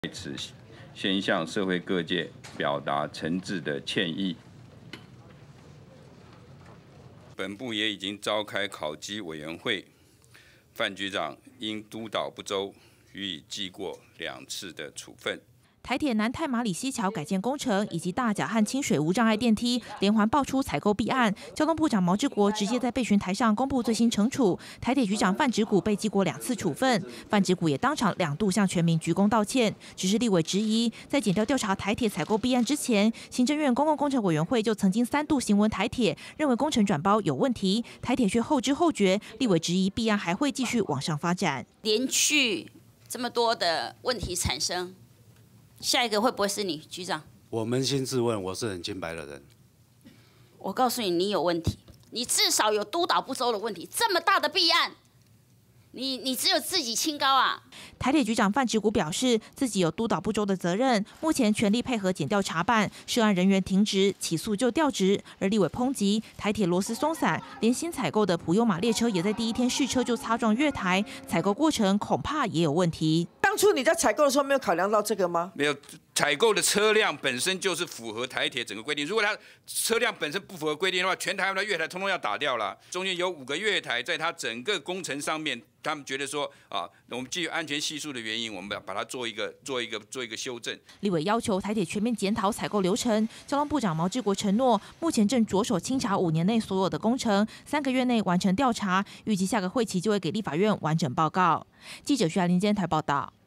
对此先向社会各界表达诚挚的歉意。本部也已经召开考绩委员会，范局长因督导不周，予以记过2次的处分。 台铁南太马里西桥改建工程以及大甲和清水无障碍电梯连环爆出采购弊案，交通部长毛治国直接在备询台上公布最新惩处，台铁局长范植谷被记过2次处分，范植谷也当场2度向全民鞠躬道歉。只是立委质疑，在检调调查台铁采购弊案之前，行政院公共工程委员会就曾经3度询问台铁，认为工程转包有问题，台铁却后知后觉。立委质疑弊案还会继续往上发展， 连续这么多的问题产生。下一个会不会是你，局长？ 我扪心自问，我是很清白的人。 我告诉你，你有问题，你至少有督导不周的问题。这么大的弊案，你只有自己清高啊！ 台铁局长范植谷表示，自己有督导不周的责任，目前全力配合检调查办，涉案人员停职，起诉就调职。而立委抨击台铁螺丝松散，连新采购的普悠玛列车也在第1天试车就擦撞月台，采购过程恐怕也有问题。 当初你在采购的时候没有考量到这个吗？ 没有，采购的车辆本身就是符合台铁整个规定。如果它车辆本身不符合规定的话，全台湾的月台通通要打掉了。中间有5个月台，在它整个工程上面，他们觉得说啊，我们基于安全系数的原因，我们把它做一个修正。 立委要求台铁全面检讨采购流程，交通部长毛治国承诺，目前正着手清查5年内所有的工程，3个月内完成调查，预计下个会期就会给立法院完整报告。记者徐亚玲监台报道。